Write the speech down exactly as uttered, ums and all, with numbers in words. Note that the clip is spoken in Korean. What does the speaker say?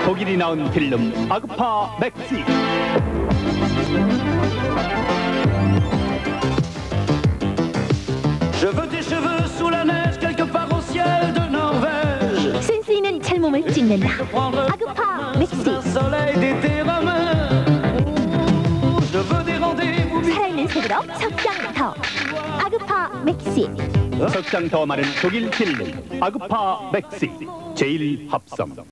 독일이 나온 필름 아그파 맥시. Je veux tes cheveux sous la neige quelque part au ciel de Norvège. 센스 있는 젊음을 찍는다. 아그파 맥시. Soleil d'été romain. Je veux des rendez-vous. 살아있는 색으로 석장 더. 아그파 맥시. 석장 더 많은 독일 필름 아그파 맥시 제일 합성.